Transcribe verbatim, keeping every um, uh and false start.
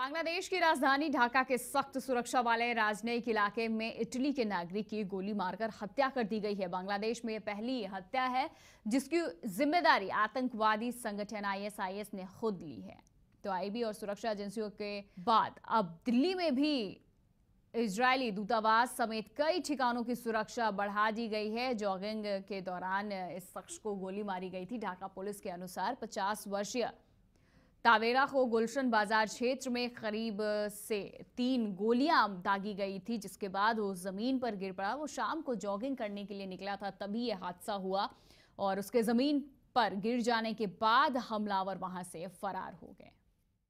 बांग्लादेश की राजधानी ढाका के सख्त सुरक्षा वाले राजनयिक इलाके में इटली के नागरिक की गोली मारकर हत्या कर दी गई है। बांग्लादेश में यह पहली हत्या है जिसकी जिम्मेदारी आतंकवादी संगठन आईएसआईएस ने खुद ली है। तो आईबी और सुरक्षा एजेंसियों के बाद अब दिल्ली में भी इजरायली दूतावास समेत कई ठिकानों की सुरक्षा बढ़ा दी गई है। जॉगिंग के दौरान इस शख्स को गोली मारी गई थी। ढाका पुलिस के अनुसार पचास वर्षीय तावेरा को गुलशन बाजार क्षेत्र में करीब से तीन गोलियां दागी गई थी, जिसके बाद वो जमीन पर गिर पड़ा। वो शाम को जॉगिंग करने के लिए निकला था, तभी यह हादसा हुआ और उसके जमीन पर गिर जाने के बाद हमलावर वहां से फरार हो गए।